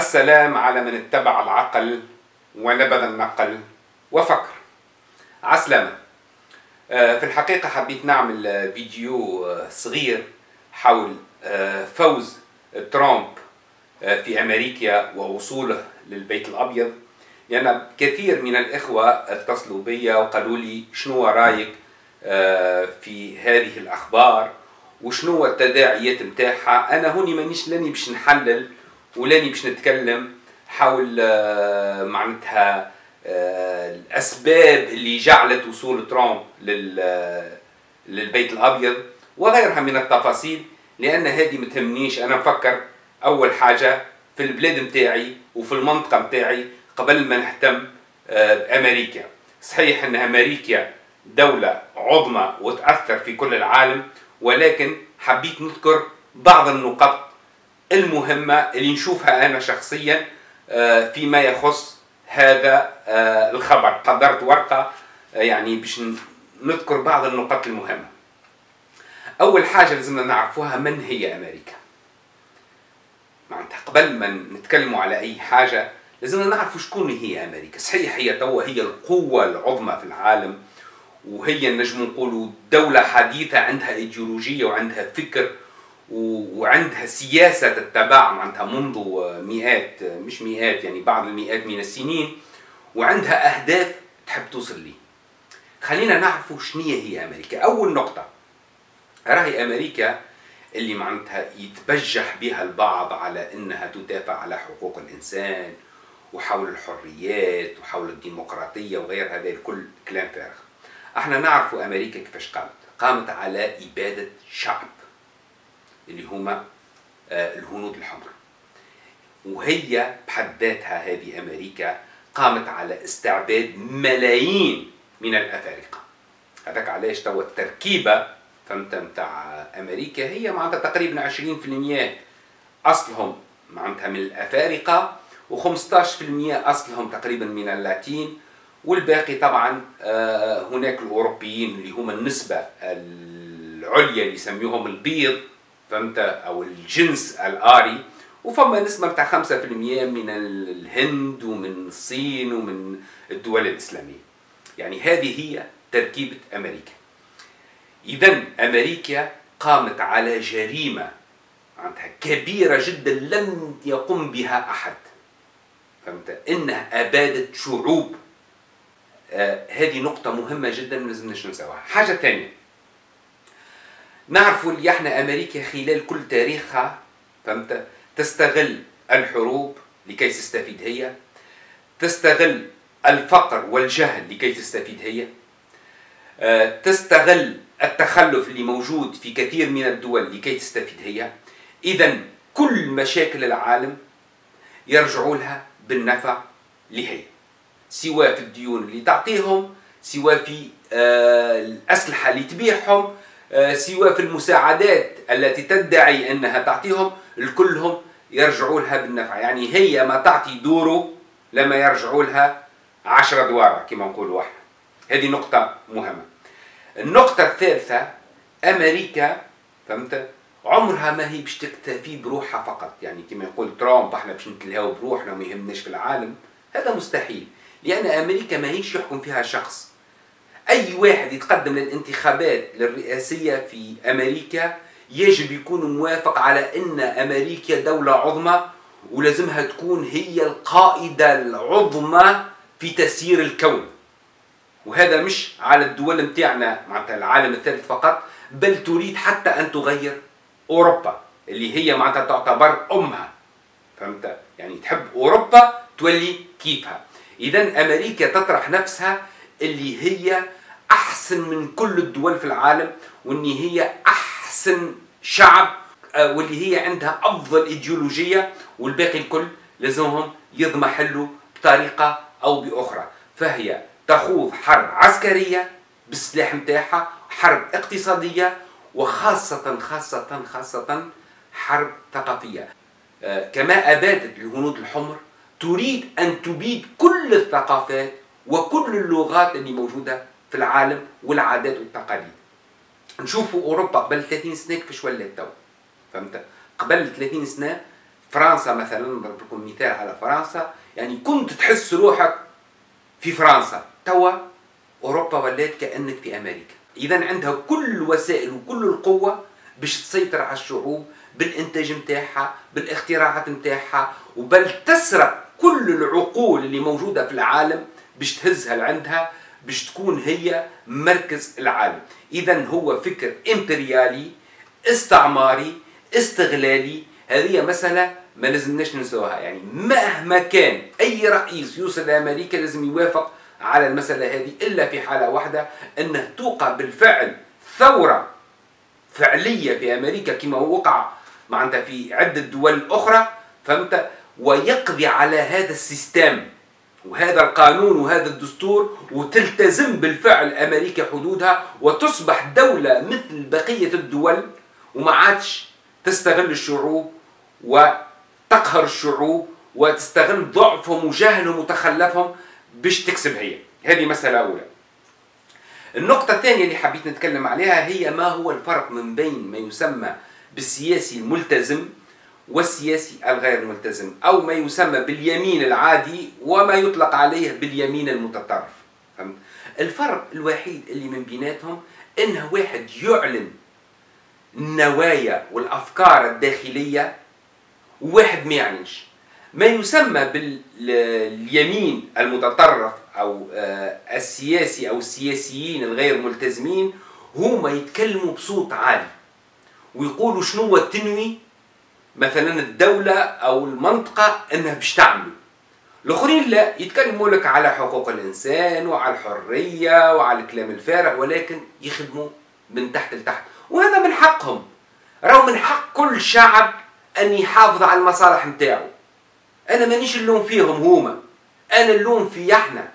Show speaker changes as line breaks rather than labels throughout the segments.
السلام على من اتبع العقل ونبذ النقل وفكر. عسلامة. في الحقيقة حبيت نعمل فيديو صغير حول فوز ترامب في أمريكا ووصوله للبيت الأبيض، لأن كثير من الإخوة اتصلوا بي وقالوا لي شنو رأيك في هذه الأخبار وشنو التداعيات متاعها. أنا هوني لاني باش نحلل ولاني باش نتكلم حول معناتها الأسباب اللي جعلت وصول ترامب للبيت الأبيض وغيرها من التفاصيل، لأن هذه متهمنيش. أنا مفكر أول حاجة في البلاد متاعي وفي المنطقة متاعي قبل ما نهتم بأمريكا. صحيح أن أمريكا دولة عظمى وتأثر في كل العالم، ولكن حبيت نذكر بعض النقط المهمة اللي نشوفها أنا شخصيا فيما يخص هذا الخبر. قدرت ورقة يعني باش نذكر بعض النقط المهمة. أول حاجة لازمنا نعرفوها من هي أمريكا. معناتها قبل ما نتكلموا على أي حاجة لازمنا نعرفوا شكون هي أمريكا. صحيح هي توا هي القوة العظمى في العالم، وهي نجم نقولوا دولة حديثة عندها إيديولوجية وعندها فكر وعندها سياسة تتبع معناتها منذ مئات، مش مئات يعني بعض المئات من السنين، وعندها أهداف تحب توصل ليه. خلينا نعرفوا شنو هي أمريكا. أول نقطة، راهي أمريكا اللي معناتها يتبجح بها البعض على أنها تدافع على حقوق الإنسان وحول الحريات وحول الديمقراطية وغير هذا الكل كلام فارغ. احنا نعرفوا أمريكا كيفاش قامت على إبادة شعب اللي هما الهنود الحمر، وهي بحد ذاتها هذه أمريكا قامت على استعباد ملايين من الأفارقة. هذاك علاش توا التركيبة فهمت متاع أمريكا هي معناتها تقريبا 20% أصلهم معناتها من الأفارقة و15% أصلهم تقريبا من اللاتين، والباقي طبعا هناك الأوروبيين اللي هم النسبة العليا اللي يسميوهم البيض فهمت أو الجنس الآري، وفما نسبة بتاع 5% من الهند ومن الصين ومن الدول الإسلامية. يعني هذه هي تركيبة أمريكا. إذن أمريكا قامت على جريمة معناتها كبيرة جدا لم يقم بها أحد، فهمت، إنها أبادت شعوب. هذه نقطة مهمة جدا ما لازمناش ننساوها. حاجة ثانية، نعرفوا اللي احنا أمريكا خلال كل تاريخها فهمت تستغل الحروب لكي تستفيد هي، تستغل الفقر والجهل لكي تستفيد هي، تستغل التخلف اللي موجود في كثير من الدول لكي تستفيد هي. إذن كل مشاكل العالم يرجعوا لها بالنفع لهي، سواء في الديون اللي تعطيهم، سواء في الأسلحة اللي تبيعهم، سواء في المساعدات التي تدعي أنها تعطيهم، الكلهم يرجعوا لها بالنفع. يعني هي ما تعطي دوره لما يرجعوا لها 10 دوار كما نقولوا احنا. هذه نقطة مهمة. النقطة الثالثة، أمريكا فهمت عمرها ما هي باش تكتفي بروحها فقط. يعني كما يقول ترامب احنا باش نتلهاو بروحنا وما يهمناش في العالم، هذا مستحيل، لأن أمريكا ما هيش يحكم فيها شخص. أي واحد يتقدم للانتخابات الرئاسية في أمريكا يجب يكون موافق على أن أمريكا دولة عظمى ولازمها تكون هي القائدة العظمى في تسيير الكون. وهذا مش على الدول متاعنا معناتها العالم الثالث فقط، بل تريد حتى أن تغير أوروبا اللي هي معناتها تعتبر أمها، فهمت؟ يعني تحب أوروبا تولي كيفها. إذن أمريكا تطرح نفسها اللي هي أحسن من كل الدول في العالم، وإن هي أحسن شعب، واللي هي عندها أفضل إيديولوجية، والباقي الكل لازمهم يضمحلوا بطريقة أو بأخرى. فهي تخوض حرب عسكرية بالسلاح متاعها، حرب اقتصادية، وخاصة خاصة خاصة حرب ثقافية. كما أبادت الهنود الحمر تريد أن تبيد كل الثقافات وكل اللغات اللي موجودة في العالم والعادات والتقاليد. نشوفوا أوروبا قبل 30 سنة كيفاش ولات تو، فهمت؟ قبل 30 سنة فرنسا مثلا، نضرب لكم مثال على فرنسا، يعني كنت تحس روحك في فرنسا، توا أوروبا ولات كأنك في أمريكا. إذا عندها كل الوسائل وكل القوة باش تسيطر على الشعوب بالإنتاج متاعها، بالاختراعات متاعها، وبل تسرق كل العقول اللي موجودة في العالم باش تهزها لعندها، باش تكون هي مركز العالم. إذا هو فكر إمبريالي استعماري استغلالي. هذه مسألة ما لازمناش ننسوها، يعني مهما كان أي رئيس يوصل لأمريكا لازم يوافق على المسألة هذه، إلا في حالة واحدة، أنه توقع بالفعل ثورة فعلية في أمريكا كما وقع معناتها في عدة دول أخرى، فهمت، ويقضي على هذا السيستم وهذا القانون وهذا الدستور، وتلتزم بالفعل أمريكا حدودها وتصبح دولة مثل بقية الدول، وما عادش تستغل الشعوب وتقهر الشعوب وتستغل ضعفهم وجهلهم وتخلفهم باش تكسب هي. هذه مسألة أولى. النقطة الثانية اللي حبيت نتكلم عليها هي ما هو الفرق من بين ما يسمى بالسياسي الملتزم والسياسي الغير ملتزم، أو ما يسمى باليمين العادي وما يطلق عليه باليمين المتطرف. فهمت؟ الفرق الوحيد اللي من بيناتهم إنه واحد يعلن النوايا والأفكار الداخلية وواحد ما يعنيش. ما يسمى باليمين المتطرف أو السياسي أو السياسيين الغير ملتزمين هما يتكلموا بصوت عالي ويقولوا شنو تنوي مثلا الدولة أو المنطقة أنها باش تعملوا. الآخرين لا، يتكلموا لك على حقوق الإنسان وعلى الحرية وعلى الكلام الفارغ، ولكن يخدموا من تحت لتحت، وهذا من حقهم. راهو من حق كل شعب أن يحافظ على المصالح نتاعو. أنا مانيش اللوم فيهم هما، أنا اللوم في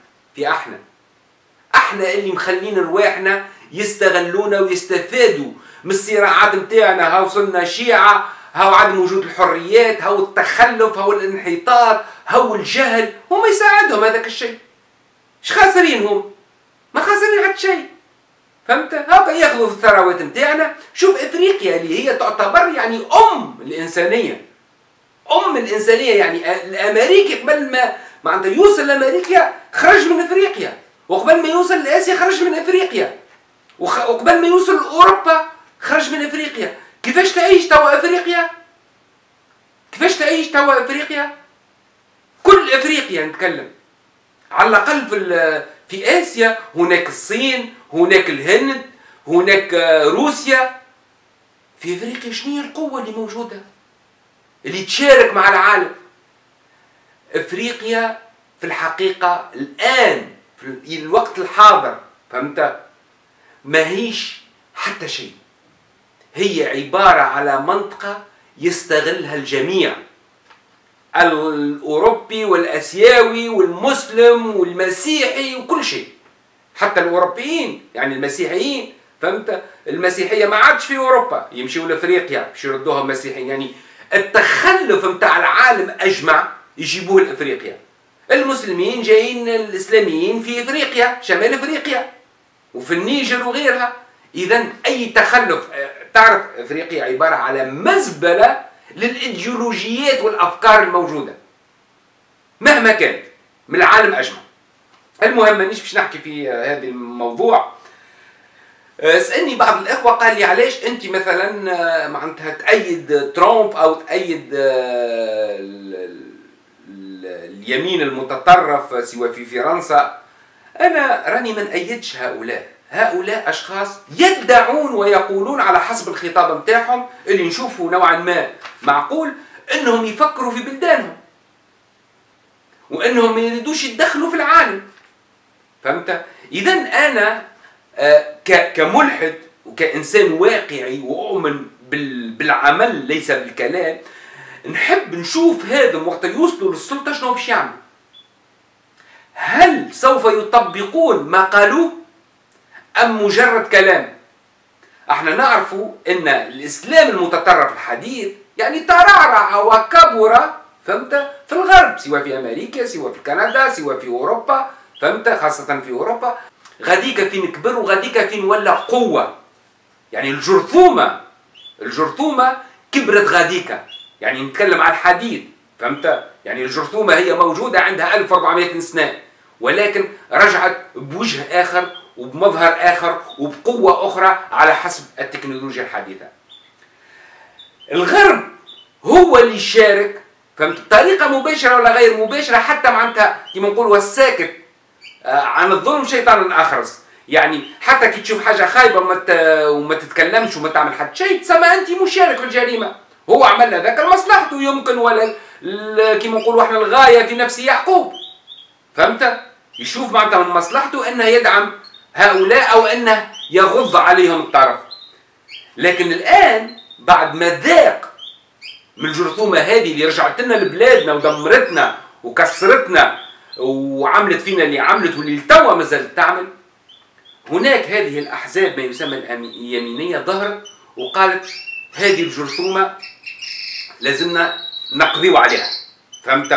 احنا اللي مخلين رواحنا يستغلونا ويستفادوا من الصراعات نتاعنا. هاو وصلنا شيعة، هاو عدم وجود الحريات، هاو التخلف، هاو الانحطاط، هاو الجهل، هما يساعدهم هذاك الشيء. اش خاسرين هم؟ ما خاسرين حتى شيء. فهمت؟ هاكا ياخذوا في الثروات نتاعنا. شوف افريقيا اللي هي تعتبر يعني الانسانيه، الانسانيه، يعني الامريكي قبل ما معناتها يوصل لامريكا خرج من افريقيا، وقبل ما يوصل لاسيا خرج من افريقيا، وقبل ما يوصل لاوروبا خرج من افريقيا. كيفاش تعيش توا افريقيا؟ كل افريقيا نتكلم، على الاقل في اسيا هناك الصين، هناك الهند، هناك روسيا. في افريقيا شنو هي القوه اللي موجوده اللي تشارك مع العالم؟ افريقيا في الحقيقه الان في الوقت الحاضر، فهمت، ما هيش حتى شيء. هي عباره على منطقه يستغلها الجميع، الأوروبي والأسيوي والمسلم والمسيحي وكل شيء، حتى الأوروبيين يعني المسيحيين. فهمت؟ المسيحية ما عادش في أوروبا، يمشيوا لأفريقيا باش يردوهم مسيحيين. يعني التخلف متاع العالم أجمع يجيبوه لأفريقيا. المسلمين جايين الإسلاميين في أفريقيا، شمال أفريقيا وفي النيجر وغيرها. إذا أي تخلف، تعرف أفريقيا عبارة على مزبلة للإيديولوجيات والأفكار الموجودة مهما كانت من العالم أجمع. المهم مانيش باش نحكي في هذا الموضوع. سألني بعض الأخوة قال لي علاش أنت مثلا معناتها تأيد ترامب أو تأيد اليمين المتطرف سواء في فرنسا. أنا راني ما نأيدش هؤلاء أشخاص يدعون ويقولون على حسب الخطاب متاعهم اللي نشوفه نوعا ما معقول أنهم يفكروا في بلدانهم وأنهم ما يريدوش يتدخلوا في العالم. فهمت؟ إذا أنا كملحد وكإنسان واقعي وأؤمن بالعمل ليس بالكلام، نحب نشوف هذا وقت يوصلوا للسلطة شنو باش يعملوا. هل سوف يطبقون ما قالوه أم مجرد كلام؟ احنا نعرفوا ان الاسلام المتطرف الحديث يعني ترعرع وكبر، فهمت، في الغرب، سواء في امريكا، سواء في كندا، سواء في اوروبا، فهمت، خاصة في اوروبا. غاديكا فين كبر وغاديكا فين ولا قوة. يعني الجرثومة كبرت غاديكا. يعني نتكلم عن الحديد، فهمت؟ يعني الجرثومة هي موجودة عندها 1400 سنة، ولكن رجعت بوجه آخر وبمظهر آخر وبقوة أخرى على حسب التكنولوجيا الحديثة. الغرب هو اللي يشارك، فهمت؟ بطريقة مباشرة ولا غير مباشرة، حتى معناتها كيما نقولوا الساكت عن الظلم شيطان آخرس. يعني حتى كي تشوف حاجة خايبة وما تتكلمش وما تعمل حتى شيء، تسمى أنت مشارك في الجريمة. هو عمل ذاك لمصلحته يمكن، ولا كيما نقولوا احنا الغاية في نفس يعقوب، فهمت؟ يشوف معناتها من مصلحته أنه يدعم هؤلاء أو أنه يغض عليهم الطرف. لكن الآن بعد ما ذاق من الجرثومة هذه اللي رجعت لنا لبلادنا ودمرتنا وكسرتنا وعملت فينا اللي عملت واللي توا ما زالت تعمل، هناك هذه الأحزاب ما يسمى اليمينية ظهرت وقالت هذه الجرثومة لازمنا نقضيو عليها، فهمت؟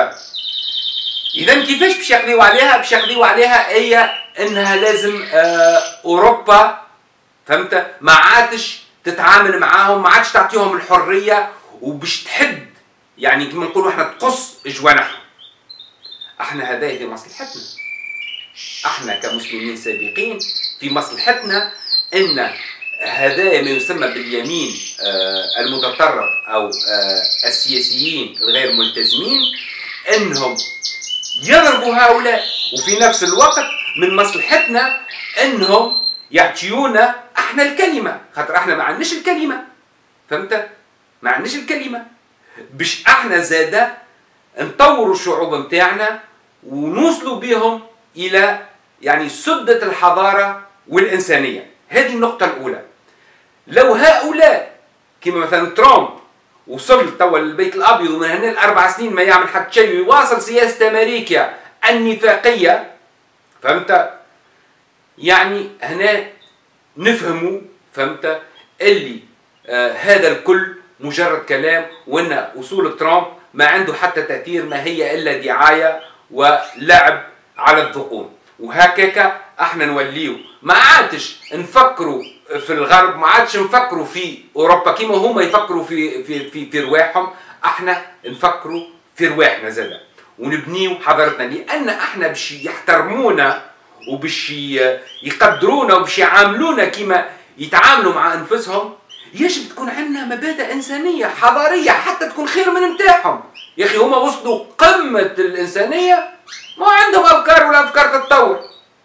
إذا كيفاش باش يقضيو عليها؟ باش يقضيو عليها هي أنها لازم أوروبا، فهمت؟ ما عادش تتعامل معاهم، ما عادش تعطيهم الحرية، وباش تحد يعني كما نقولوا احنا تقص جوانحهم. احنا هذا في مصلحتنا، احنا كمسلمين سابقين في مصلحتنا ان هذا ما يسمى باليمين المتطرف او السياسيين الغير ملتزمين انهم يضربوا هؤلاء، وفي نفس الوقت من مصلحتنا انهم يعطيونا احنا الكلمه، خاطر احنا ما عندناش الكلمه، فهمت؟ ما عندناش الكلمه باش احنا زاده نطوروا الشعوب نتاعنا ونوصلوا بهم الى يعني سدة الحضاره والانسانيه. هذه النقطه الاولى. لو هؤلاء كما مثلا ترامب وصل توا للبيت الابيض ومن هنا ل4 سنين ما يعمل حتى شيء ويواصل سياسه امريكا النفاقيه، فهمت؟ يعني هنا نفهموا، فهمت؟ اللي هذا الكل مجرد كلام، وان وصول ترامب ما عنده حتى تاثير، ما هي الا دعايه ولعب على الذقون. وهكاك احنا نوليو ما عادش نفكروا في الغرب، ما عادش نفكروا في اوروبا كيما هما يفكروا في رواحهم، احنا نفكروا في رواحنا زاده ونبنيو حضارتنا، لان احنا باش يحترمونا وباش يقدرونا وباش يعاملونا كيما يتعاملوا مع انفسهم. يجب تكون عندنا مبادئ انسانيه حضاريه حتى تكون خير من نتاعهم. يا اخي هما وصلوا قمه الانسانيه، ما عندهم افكار ولا افكار تتطور.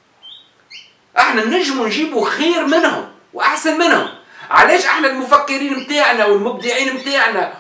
احنا نجموا نجيبوا خير منهم واحسن منهم. علاش احنا المفكرين نتاعنا والمبدعين نتاعنا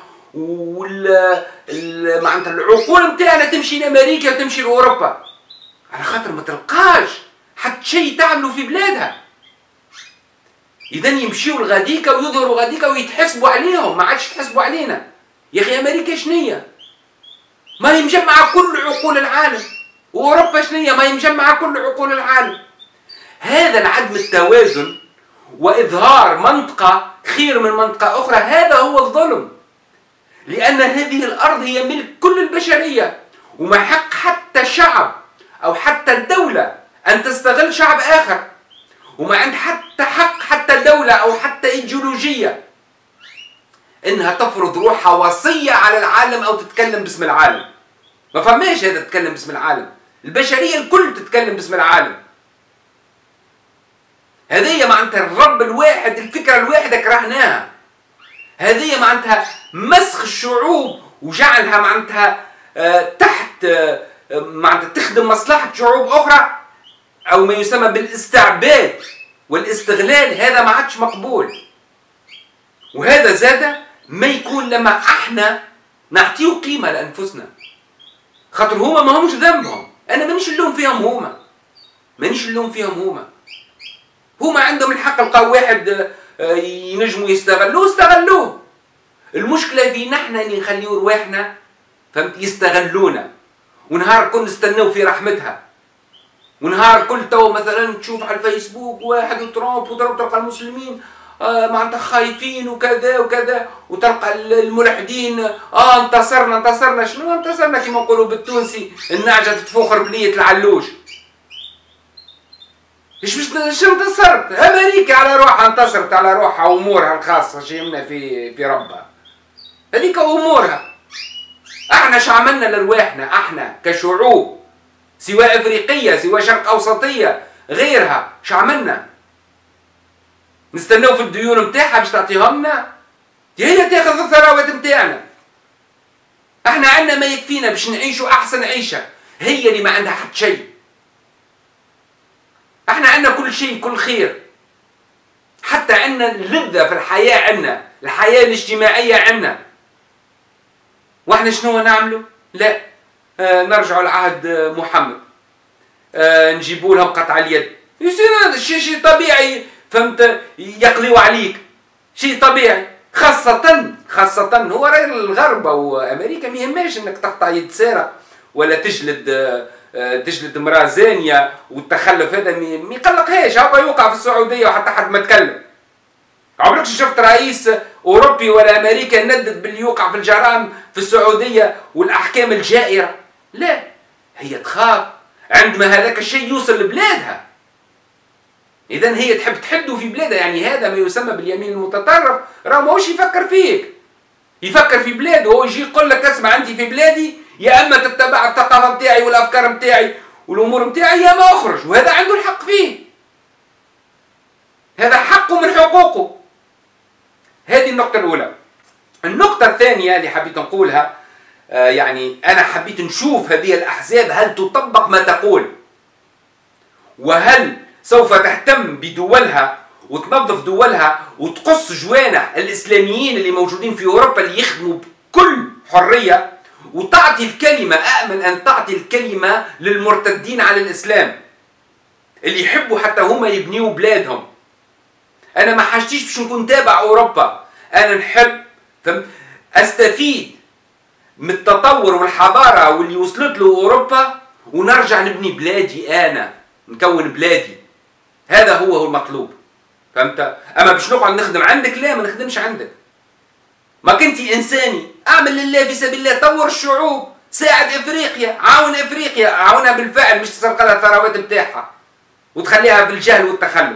معناتها العقول نتاعنا تمشي لامريكا وتمشي لاوروبا؟ على خاطر ما تلقاش حتى شيء تعملوا في بلادها. اذا يمشيوا لغاديكا ويظهروا غاديكا ويتحسبوا عليهم، ما عادش يتحسبوا علينا. يا اخي امريكا شنية؟ ما هي مجمعه كل عقول العالم، واوروبا شنية؟ ما هي مجمعه كل عقول العالم. هذا عدم التوازن واظهار منطقه خير من منطقه اخرى، هذا هو الظلم. لان هذه الارض هي ملك كل البشريه، وما حق حتى شعب او حتى الدوله ان تستغل شعب اخر، وما عند حتى حق حتى دولة أو حتى إيديولوجية إنها تفرض روحها وصية على العالم أو تتكلم باسم العالم. ما فماش هذا تتكلم باسم العالم، البشرية الكل تتكلم باسم العالم. هذه معناتها الرب الواحد، الفكرة الواحدة كرهناها. هذه معناتها مسخ الشعوب وجعلها معناتها تحت معناتها تخدم مصلحة شعوب أخرى، أو ما يسمى بالاستعباد والاستغلال. هذا ما عادش مقبول، وهذا زاد ما يكون لما احنا نعطيه قيمة لأنفسنا، خاطر هما ما همش ذنبهم. أنا مانيش نلوم فيهم هما، مانيش نلوم فيهم هما عندهم الحق. لقاو واحد ينجموا يستغلوه استغلوه. المشكلة فينا احنا اللي نخليو رواحنا، فهمت، يستغلونا، ونهار كل نستناو في رحمتها، ونهار كل تو مثلا تشوف على الفيسبوك واحد وترامب وضرب، تلقى المسلمين معناتها خايفين وكذا وكذا، وتلقى الملحدين انتصرنا. شنو انتصرنا؟ كما نقولوا بالتونسي النعجة تتفوخر بنية العلوش. شنو انتصرت؟ امريكا على روحها انتصرت على روحها وامورها الخاصة، شيمنا في ربها، هذيك امورها. احنا شو عملنا لرواحنا احنا كشعوب، سواء افريقيه سواء شرق اوسطيه غيرها؟ شو عملنا؟ نستناو في الديون متاعها باش تعطيهم لنا؟ هي تاخذ الثروات متاعنا. احنا عندنا ما يكفينا باش نعيشوا احسن عيشه، هي اللي ما عندها حتى شيء. احنا عندنا كل شيء، كل خير، حتى عندنا اللذة في الحياة، عندنا الحياة الاجتماعية عندنا. واحنا شنو نعملوا؟ لا، نرجعوا لعهد محمد، نجيبوا لهم قطع اليد. يصير شيء طبيعي، فهمت؟ يقضيوا عليك، شيء طبيعي. خاصة هو راي الغرب او امريكا ما يهمش انك تقطع يد سارق ولا تجلد امرأة زانية، والتخلف هذا ما يقلقهاش. هذا يوقع في السعودية وحتى حد ما تكلم. عمرك شفت رئيس اوروبي ولا امريكا يندد باللي يوقع في الجرائم في السعودية والاحكام الجائرة؟ لا، هي تخاف عندما هذاك الشيء يوصل لبلادها. اذا هي تحب تحده في بلادها. يعني هذا ما يسمى باليمين المتطرف، راه ماهوش يفكر فيك، يفكر في بلاده. هو يجي يقول لك اسمع، انت في بلادي يا اما تتبع الثقافه نتاعي والافكار نتاعي والامور نتاعي، يا ما اخرج. وهذا عنده الحق فيه، هذا حقه من حقوقه. هذه النقطه الاولى. النقطه الثانيه اللي حبيت نقولها، يعني انا حبيت نشوف هذه الاحزاب هل تطبق ما تقول، وهل سوف تهتم بدولها وتنظف دولها وتقص جوانح الاسلاميين اللي موجودين في اوروبا اللي يخدموا بكل حريه، وتعطي الكلمه، امن ان تعطي الكلمه للمرتدين على الاسلام اللي يحبوا حتى هما يبنيوا بلادهم. انا ما حاجتيش باش نكون تابع اوروبا، انا نحب استفيد من التطور والحضاره واللي وصلت له اوروبا، ونرجع نبني بلادي، انا نكون بلادي. هذا هو المطلوب، فهمت؟ اما باش نقعد نخدم عندك، لا، ما نخدمش عندك. ما كنتي انساني، اعمل لله في سبيل الله، طور الشعوب، ساعد افريقيا، عاون افريقيا، عاونها بالفعل، مش تسرق لها الثروات بتاعها وتخليها بالجهل والتخلف.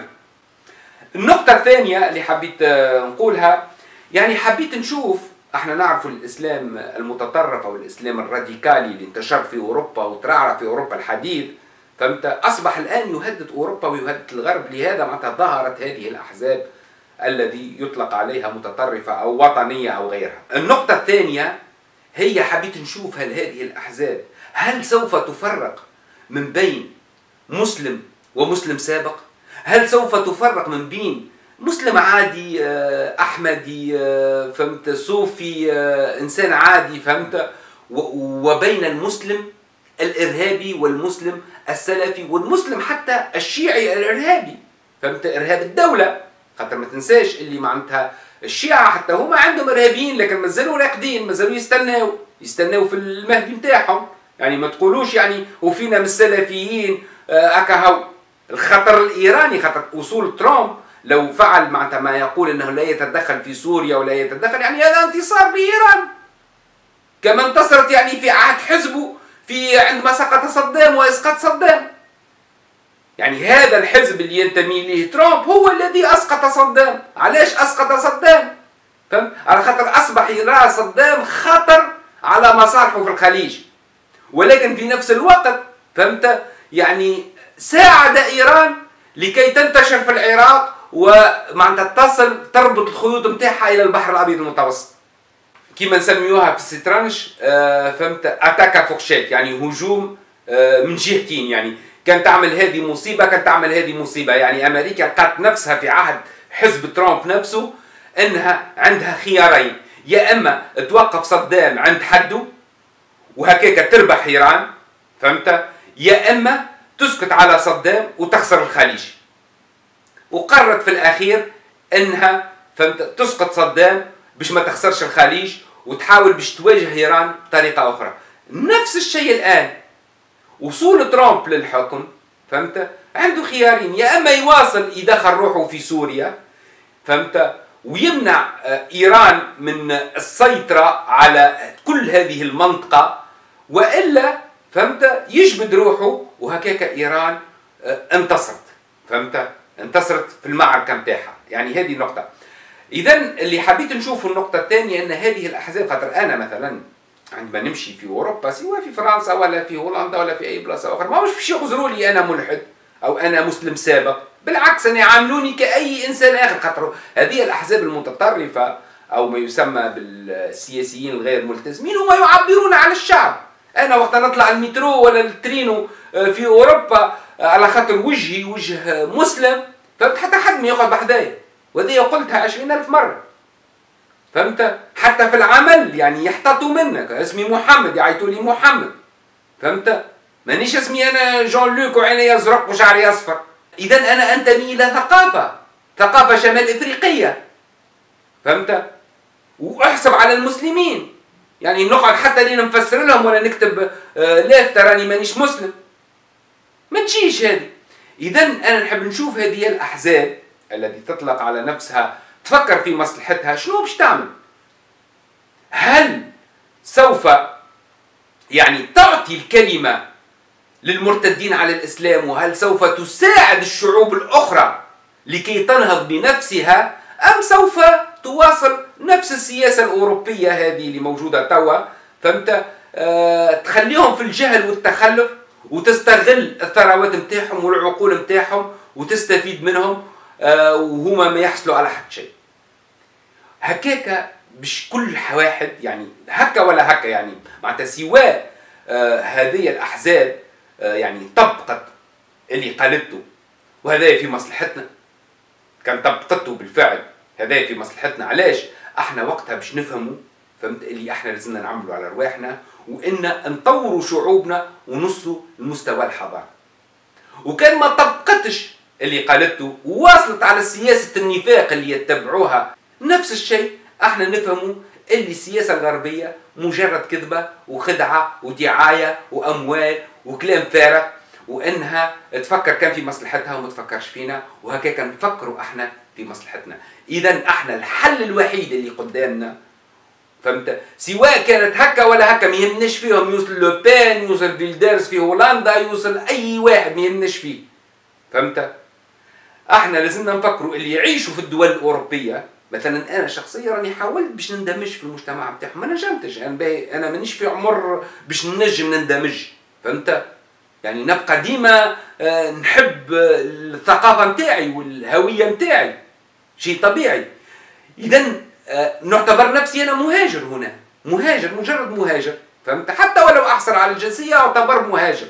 النقطة الثانية اللي حبيت نقولها، يعني حبيت نشوف، احنا نعرف الاسلام المتطرف او الاسلام الراديكالي اللي انتشر في اوروبا وترعرع في اوروبا الحديث، فهمت؟ اصبح الان يهدد اوروبا ويهدد الغرب. لهذا معناتها ظهرت هذه الاحزاب الذي يطلق عليها متطرفه او وطنيه او غيرها. النقطه الثانيه هي حبيت نشوف هل هذه الاحزاب هل سوف تفرق من بين مسلم ومسلم سابق؟ هل سوف تفرق من بين مسلم عادي، احمدي، فهمت، صوفي، انسان عادي، فهمت، وبين المسلم الارهابي والمسلم السلفي والمسلم حتى الشيعي الارهابي، فهمت، ارهاب الدوله. خاطر ما تنساش اللي معناتها الشيعة حتى هما عندهم ارهابيين، لكن مازالوا راقدين، مازالوا يستناو في المهدي نتاعهم. يعني ما تقولوش يعني وفينا من السلفيين هكا هو. الخطر الايراني، خاطر وصول ترامب لو فعل معناتها ما يقول انه لا يتدخل في سوريا ولا يتدخل، يعني هذا انتصار لايران، كما انتصرت يعني في عهد حزبه في عندما سقط صدام واسقاط صدام. يعني هذا الحزب اللي ينتمي اليه ترامب هو الذي اسقط صدام. علاش اسقط صدام؟ فهمت؟ على خاطر اصبح يرى صدام خطر على مصالحه في الخليج، ولكن في نفس الوقت فهمت يعني ساعد ايران لكي تنتشر في العراق ومعناتها تصل تربط الخيوط نتاعها الى البحر الابيض المتوسط. كما نسميوها في السترانج، فهمت، اتاكا فوكشيت، يعني هجوم من جهتين. يعني كان تعمل هذه مصيبه، كان تعمل هذه مصيبه. يعني امريكا لقات نفسها في عهد حزب ترامب نفسه انها عندها خيارين، يا اما توقف صدام عند حده وهكاك تربح ايران، فهمت، يا اما تسكت على صدام وتخسر الخليج. وقررت في الاخير انها فهمت تسقط صدام باش ما تخسرش الخليج وتحاول باش تواجه ايران بطريقه اخرى. نفس الشيء الان، وصول ترامب للحكم فهمت عنده خيارين، يا اما يواصل يدخل روحه في سوريا، فهمت، ويمنع ايران من السيطره على كل هذه المنطقه، والا فهمت يجبد روحه وهكاك ايران انتصرت، فهمت، انتصرت في المعركه نتاعها. يعني هذه النقطه. اذا اللي حبيت نشوف النقطه الثانيه ان هذه الاحزاب، خاطر انا مثلا عندما نمشي في اوروبا سواء في فرنسا ولا في هولندا ولا في اي بلاصه اخرى، ما مش باش يغزروا لي انا ملحد او انا مسلم سابق، بالعكس انا يعاملوني كاي انسان اخر، خاطر هذه الاحزاب المتطرفه او ما يسمى بالسياسيين الغير ملتزمين هم يعبرون عن الشعب. انا وقت نطلع المترو ولا الترينو في اوروبا على خاطر وجهي وجه مسلم، فهمت، حتى حد ما يقعد بحدايا، وهذه قلتها 20,000 مره، فهمت. حتى في العمل يعني يحتطوا منك، اسمي محمد يعيطوا لي محمد، فهمت. مانيش اسمي انا جون لوك وعيني ازرق وشعري اصفر. اذا انا انتمي الى ثقافه شمال افريقيه، فهمت. واحسب على المسلمين، يعني نقعد حتى لين نفسر لهم ولا نكتب لافته راني مانيش مسلم، ما تجيش هذه. اذا انا نحب نشوف هذه الاحزاب التي تطلق على نفسها تفكر في مصلحتها شنو باش تعمل. هل سوف يعني تعطي الكلمة للمرتدين على الإسلام، وهل سوف تساعد الشعوب الأخرى لكي تنهض بنفسها، أم سوف تواصل نفس السياسة الأوروبية هذه اللي موجودة توا، فهمت، تخليهم في الجهل والتخلف وتستغل الثروات متاعهم والعقول متاعهم وتستفيد منهم وهما ما يحصلوا على حد شيء. هكاك مش كل واحد يعني هكا ولا هكا، يعني معناتها سواء هذه الأحزاب يعني طبقت اللي قالته وهذا في مصلحتنا، كان طبقته بالفعل هذا في مصلحتنا. علاش؟ احنا وقتها باش نفهموا، فهمت، اللي احنا لازمنا نعملوا على رواحنا وان نطوروا شعوبنا ونوصلوا لمستوى الحضاره. وكان ما طبقتش اللي قالته وواصلت على سياسه النفاق اللي يتبعوها نفس الشيء، احنا نفهموا اللي السياسه الغربيه مجرد كذبه وخدعه ودعايه واموال وكلام فارغ، وانها تفكر كان في مصلحتها وما تفكرش فينا، وهكاك نفكروا احنا في مصلحتنا. اذا احنا الحل الوحيد اللي قدامنا، فهمت، سواء كانت هكا ولا هكا، ما يهمناش فيهم، يوصل لوبان، يوصل فيلدرز في هولندا، يوصل اي واحد، ما يهمناش فيه، فهمت. احنا لازمنا نفكروا اللي يعيشوا في الدول الاوروبيه. مثلا انا شخصيا راني حاولت باش نندمج في المجتمع بتاعهم، ما نجمتش، انا مانيش في عمر باش ننجم نندمج، فهمت. يعني نبقى ديما نحب الثقافه نتاعي والهويه نتاعي، شيء طبيعي. اذا نعتبر نفسي انا مهاجر هنا، مهاجر، مجرد مهاجر، فهمت، حتى ولو احصل على الجنسيه اعتبر مهاجر.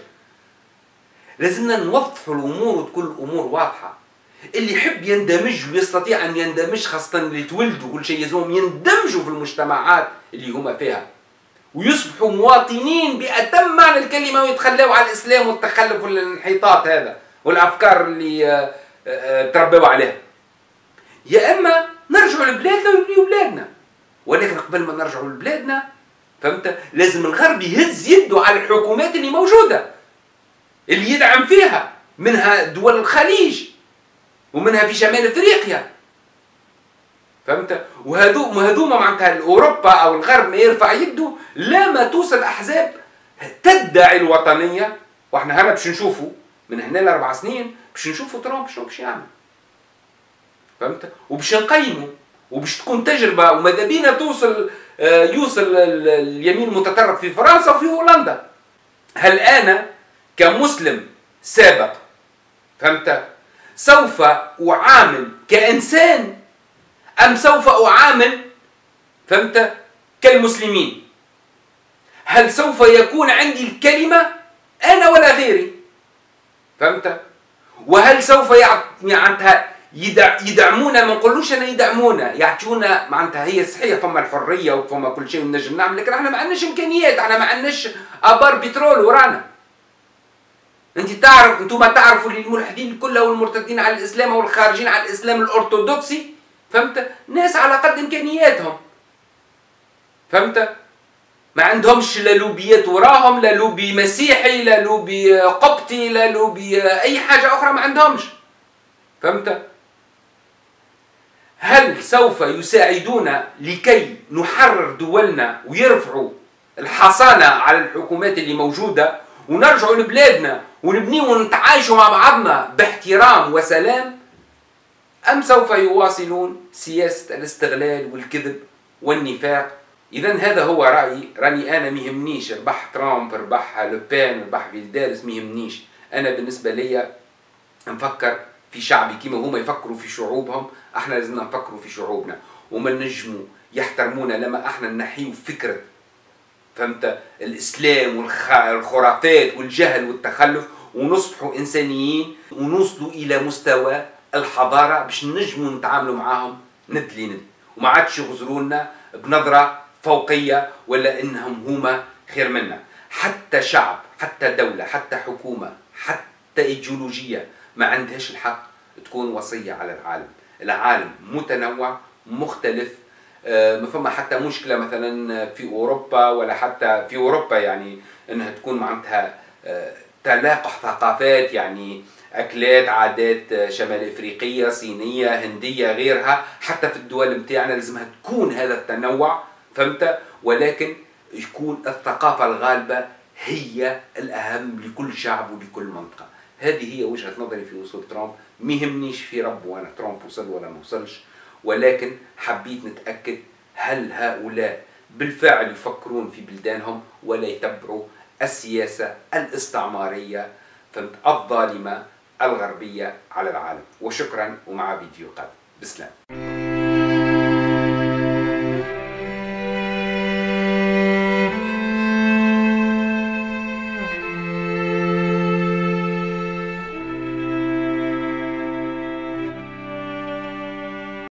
لازمنا نوضحوا الامور وتكون الامور واضحه. اللي يحب يندمج ويستطيع ان يندمج، خاصه اللي تولدوا كل شيء يلزمهم يندمجوا في المجتمعات اللي هما فيها ويصبحوا مواطنين بأتم معنى الكلمه، ويتخلوا على الاسلام والتخلف والانحطاط هذا والافكار اللي تربوا عليها. يا اما نرجعوا لبلادنا ونبنيوا بلادنا، ولكن قبل ما نرجعوا لبلادنا، فهمت، لازم الغرب يهز يده على الحكومات اللي موجوده اللي يدعم فيها، منها دول الخليج ومنها في شمال افريقيا، فهمت. وهذوما معناتها اوروبا او الغرب ما يرفع يده لا ما توصل احزاب تدعي الوطنيه. واحنا هنا باش نشوفوا من هنا ل4 سنين باش نشوفوا ترامب شنو باش يعمل، فهمت، وباش نقيموا وباش تكون تجربه، وماذا بينا يوصل اليمين المتطرف في فرنسا وفي هولندا. هل انا كمسلم سابق، فهمت، سوف أعامل كإنسان أم سوف أعامل، فهمت، كالمسلمين؟ هل سوف يكون عندي الكلمة أنا ولا غيري، فهمت؟ وهل سوف معناتها يدعمونا؟ ما نقولوش أنا يدعمونا، يعطونا معناتها، هي صحيح فما الحرية وفما كل شيء ونجم نعمل، لكن احنا ما عندناش إمكانيات، احنا ما عندناش أبار بترول ورانا. انتم تعرفوا اللي الملحدين كلها والمرتدين على الاسلام او الخارجين على الاسلام الارثوذكسي، فهمت، ناس على قد امكانياتهم، فهمت، ما عندهمش لا لوبيات وراهم، لا لوبي مسيحي، لا لوبي قبطي، لا لوبي اي حاجه اخرى، ما عندهمش، فهمت. هل سوف يساعدونا لكي نحرر دولنا ويرفعوا الحصانه على الحكومات اللي موجوده ونرجعوا لبلادنا ونبنيوا ونتعايشوا مع بعضنا باحترام وسلام، أم سوف يواصلون سياسة الاستغلال والكذب والنفاق إذا هذا هو رأيي. راني أنا ميهمنيش ربح ترامب، ربح لوبان، ربح فيلدارس، ميهمنيش. أنا بالنسبة لي نفكر في شعبي كيما هما يفكروا في شعوبهم، احنا لازمنا نفكروا في شعوبنا، وما نجموا يحترمونا لما احنا نحيو فكرة فهمت الإسلام والخرافات والجهل والتخلف، ونصبحوا إنسانيين ونوصلوا إلى مستوى الحضارة باش نجموا نتعاملوا معاهم ند لند، وما عادش يغزرونا بنظرة فوقية ولا إنهم هما خير منا. حتى شعب، حتى دولة، حتى حكومة، حتى إيديولوجية ما عندهاش الحق تكون وصية على العالم. العالم متنوع مختلف. ما فما حتى مشكلة مثلا في أوروبا ولا حتى في أوروبا يعني أنها تكون معناتها تلاقح ثقافات، يعني أكلات، عادات شمال إفريقية، صينية، هندية، غيرها. حتى في الدول متاعنا لازمها تكون هذا التنوع فهمت، ولكن يكون الثقافة الغالبة هي الأهم لكل شعب ولكل منطقة. هذه هي وجهة نظري في وصول ترامب. ميهمنيش في رب وانا ترامب وصل ولا ما وصلش، ولكن حبيت نتأكد هل هؤلاء بالفعل يفكرون في بلدانهم ولا يتبعوا السياسة الاستعمارية فهمت الظالمة الغربية على العالم. وشكرا، ومع فيديو قادم. بسلام.